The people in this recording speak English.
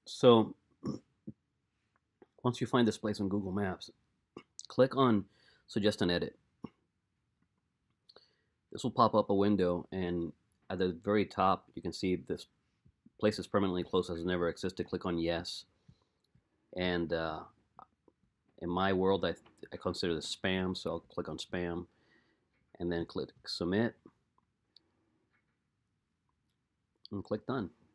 So once you find this place on Google Maps, click on Suggest an Edit. This will pop up a window, and at the very top, you can see this place is permanently closed, has never existed. Click on Yes. And in my world, I consider this spam, so I'll click on Spam and then click Submit and click Done.